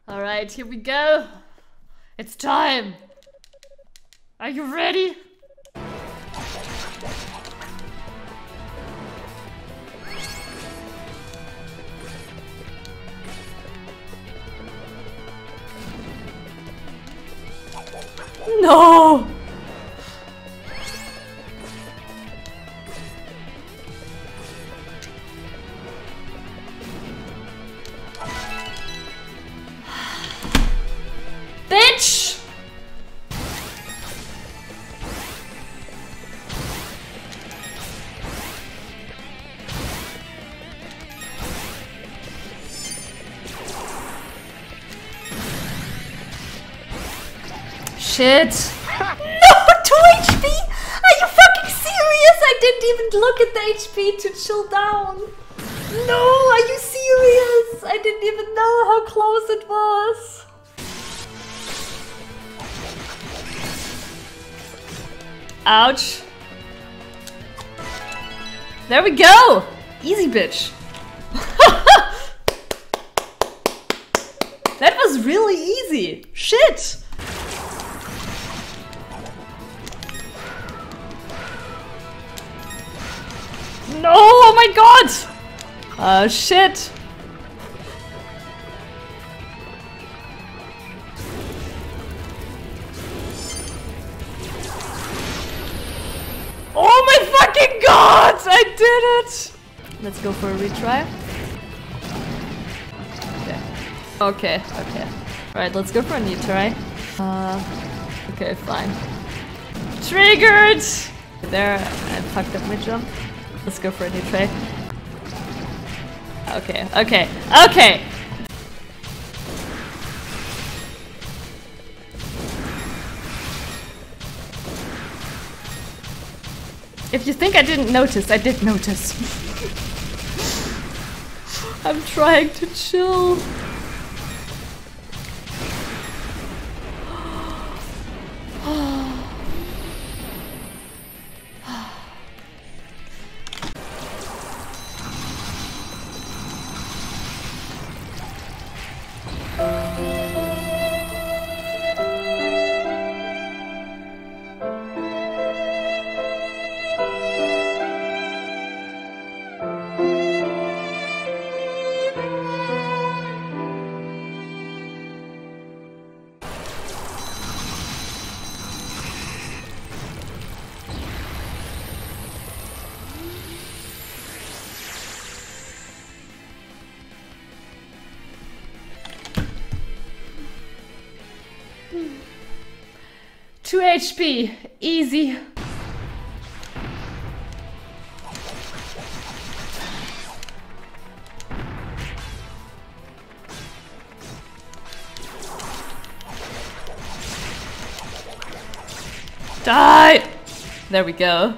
Alright, here we go. It's time. Are you ready? No! Bitch! Shit! No! 2 HP! Are you fucking serious? I didn't even look at the HP to chill down. No! Are you serious? I didn't even know how close it was. Ouch. There we go! Easy, bitch. That was really easy. Shit! No! Oh my god! Shit! Oh my fucking god! I did it! Let's go for a retry. Okay. Okay. Alright, let's go for a new try. Okay, fine. Triggered! There, I fucked up my jump. Let's go for a new try. Okay, okay, okay! If you think I didn't notice, I did notice. I'm trying to chill. Two HP, easy. Die! There we go.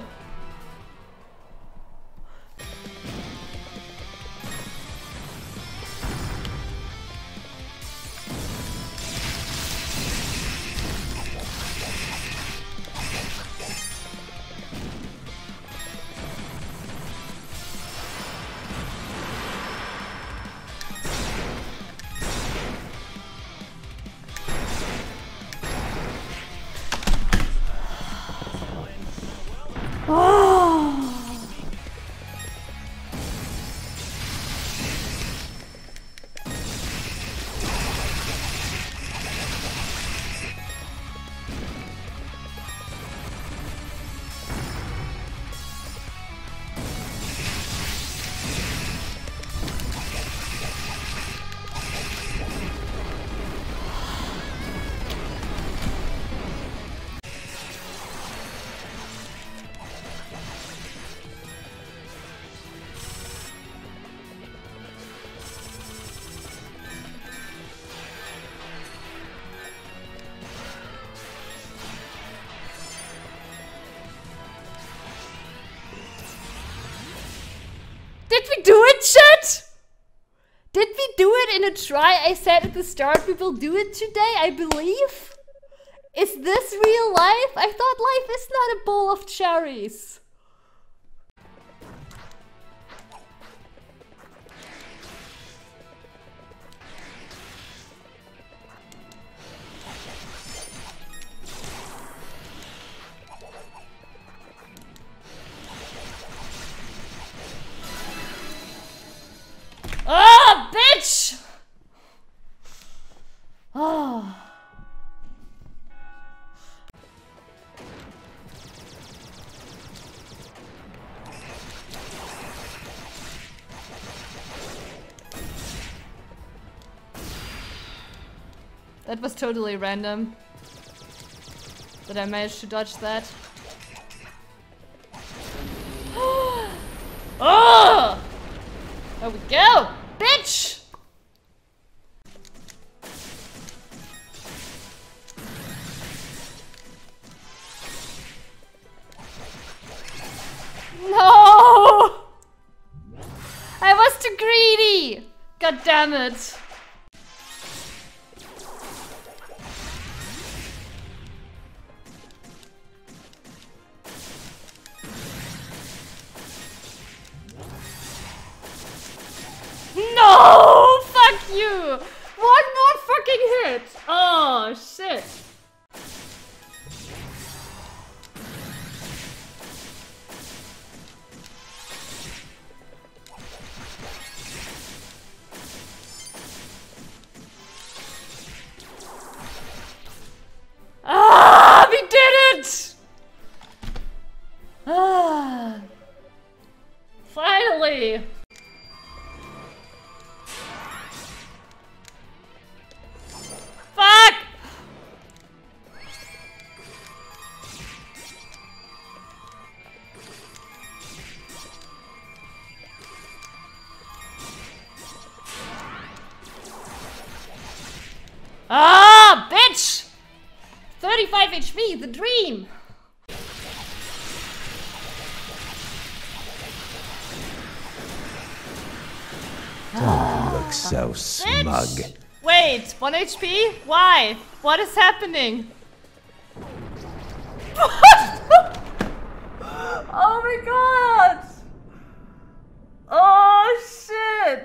Did we do it, chat? Did we do it in a try? I said at the start we will do it today, I believe. Is this real life? I thought life is not a bowl of cherries. That was totally random. But I managed to dodge that. Oh! There we go! Bitch! No! I was too greedy! God damn it. No! Fuck you! One more fucking hit! Oh, shit. Ah, we did it! Ah, finally! Fuck! Ah, bitch! 35 HP, the dream! Don't look so smug. Bitch! Wait, 1 HP? Why? What is happening? Oh my god! Oh shit!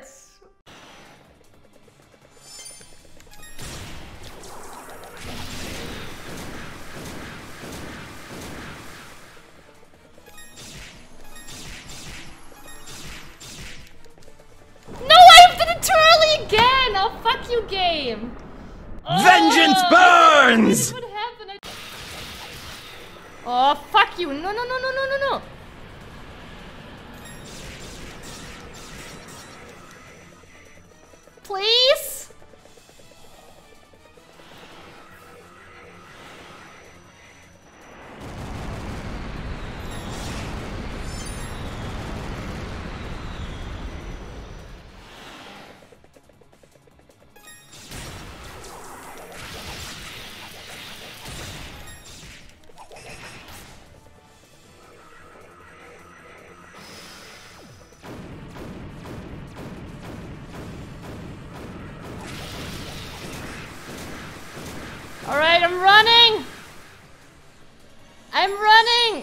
No, I did it too early again! Oh, fuck you, game! Oh, Vengeance burns! What happened? Oh, fuck you! No, no, no, no, no, no, no! Please? Alright, I'm running! I'm running!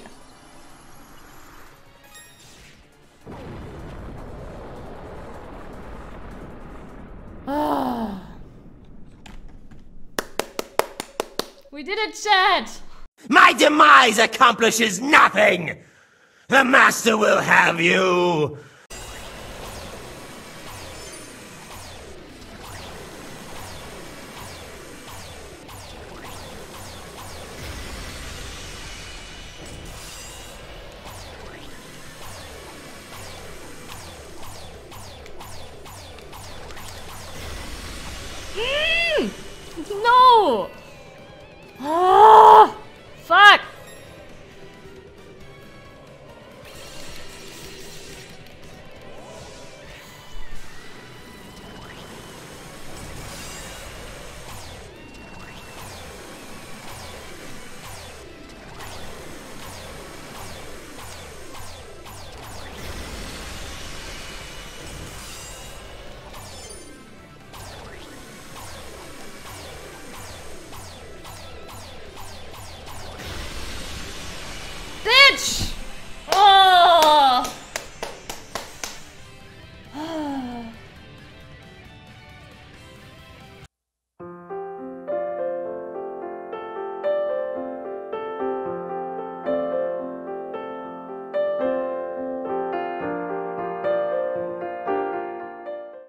We did it, chat! My demise accomplishes nothing! The master will have you! No!